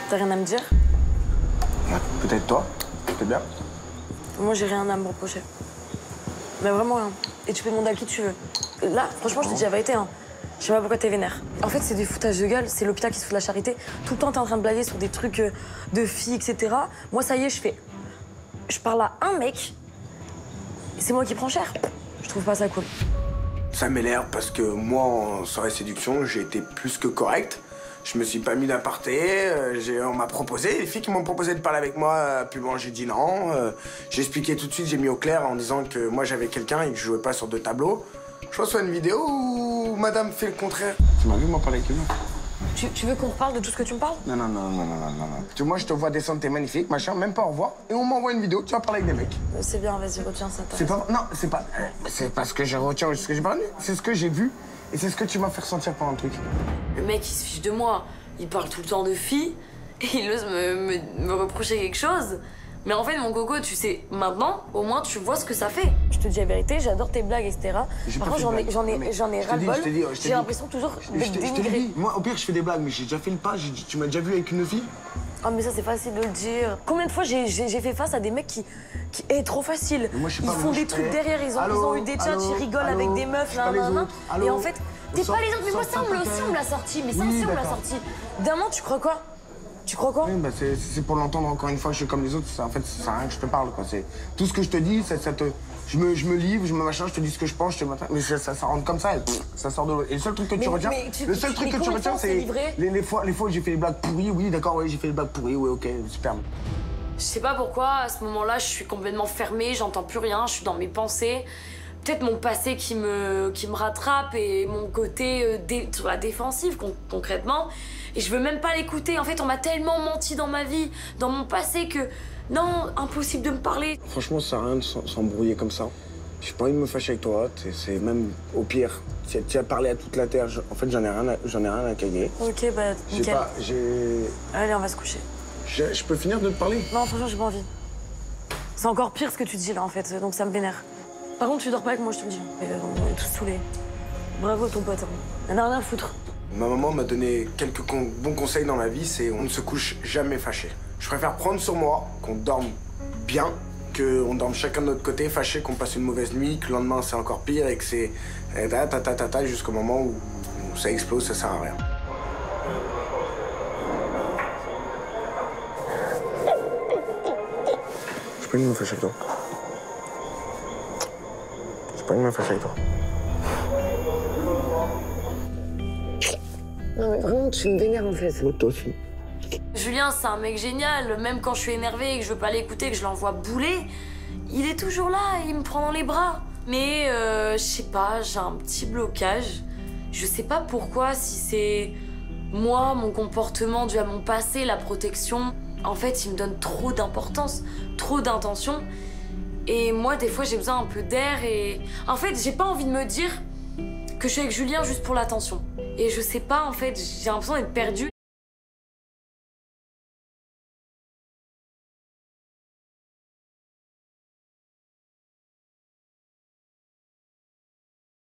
T'as rien à me dire? Peut-être toi, peut-être bien. Moi, j'ai rien à me reprocher. Mais vraiment rien. Et tu peux demander à qui tu veux. Là, franchement, je te dis la vérité, hein. Je sais pas pourquoi t'es vénère. En fait, c'est des foutages de gueule, c'est l'hôpital qui se fout de la charité. Tout le temps, t'es en train de blaguer sur des trucs de filles, etc. Moi, ça y est, je parle à un mec, et c'est moi qui prends cher. Je trouve pas ça cool. Ça m'énerve parce que moi, en soirée séduction, j'ai été plus que correct. Je me suis pas mis d'aparté, on m'a proposé, les filles qui m'ont proposé de parler avec moi, puis bon, j'ai dit non. J'ai expliqué tout de suite, j'ai mis au clair en disant que moi j'avais quelqu'un et que je jouais pas sur 2 tableaux. Je reçois une vidéo où madame fait le contraire. Tu m'as vu, moi, parler avec une meuf? Tu veux qu'on reparle de tout ce que tu me parles? Non. Moi, je te vois descendre, t'es magnifique, machin, même pas au revoir. Et on m'envoie une vidéo, tu vas parler avec des mecs. C'est bien, vas-y, retiens ça. C'est pas... Non, c'est pas... C'est pas ce que je retiens, ce que j'ai parlé. C'est ce que j'ai vu et c'est ce que tu m'as fait ressentir pendant le truc. Le mec, il se fiche de moi. Il parle tout le temps de filles et il ose me reprocher quelque chose. Mais en fait, mon coco, tu sais, maintenant, au moins, tu vois ce que ça fait. Je te dis la vérité, j'adore tes blagues, etc. Par contre, j'en ai ras-le-bol. J'ai l'impression toujours d'être dénigrée. Moi, au pire, je fais des blagues, mais j'ai déjà fait le pas. Tu m'as déjà vu avec une fille? Ah, mais ça, c'est facile de le dire. Combien de fois j'ai fait face à des mecs qui est trop facile. Ils font des trucs derrière, ils ont eu des chats, ils rigolent avec des meufs, là, et en fait, t'es pas les autres. Mais moi, ça, on me l'a sorti. Mais ça aussi, on me l'a sorti. D'un moment, tu crois quoi? Tu crois quoi? Oui, bah c'est pour l'entendre encore une fois, je suis comme les autres. En fait, ça sert à rien que je te parle, quoi. C'est tout ce que je te dis, je me livre, je me machin, je te dis ce que je pense, mais ça rentre comme ça, ça sort de l'eau. Et le seul truc que tu retiens, c'est les fois où j'ai fait les blagues pourries. Oui, d'accord, oui, j'ai fait les blagues pourries, oui, ok, super. Je sais pas pourquoi, à ce moment-là, je suis complètement fermée, j'entends plus rien, je suis dans mes pensées. Peut-être mon passé qui me rattrape et mon côté sur la défensive, concrètement. Et je veux même pas l'écouter. En fait, on m'a tellement menti dans ma vie, dans mon passé, que non, impossible de me parler. Franchement, ça sert à rien de s'embrouiller comme ça. J'ai pas envie de me fâcher avec toi. C'est même au pire. Si tu as parlé à toute la terre, en fait, j'en ai rien à caguer. Ok, bah, nickel. Allez, on va se coucher. Je peux finir de te parler? Non, franchement, j'ai pas envie. C'est encore pire ce que tu dis là, en fait, donc ça me vénère. Par contre, tu dors pas avec moi, je te le dis. On est tous saoulés. Bravo, ton pote. Y'en a rien à foutre. Ma maman m'a donné quelques bons conseils dans ma vie, c'est on ne se couche jamais fâché. Je préfère prendre sur moi, qu'on dorme bien, qu'on dorme chacun de notre côté, fâché, qu'on passe une mauvaise nuit, que le lendemain c'est encore pire et que c'est jusqu'au moment où ça explose, ça sert à rien. J'ai pas envie de me fâcher avec toi. J'ai pas envie de me fâcher avec toi. Non mais vraiment, tu me vénères en fait. Oui, toi aussi. Julien, c'est un mec génial. Même quand je suis énervée et que je veux pas l'écouter, que je l'envoie bouler, il est toujours là, il me prend dans les bras. Mais je sais pas, j'ai un petit blocage. Je sais pas pourquoi, si c'est moi, mon comportement dû à mon passé, la protection. En fait, il me donne trop d'importance, trop d'intention. Et moi, des fois, j'ai besoin un peu d'air et... En fait, j'ai pas envie de me dire que je suis avec Julien juste pour l'attention. Et je sais pas, en fait, j'ai l'impression d'être perdue.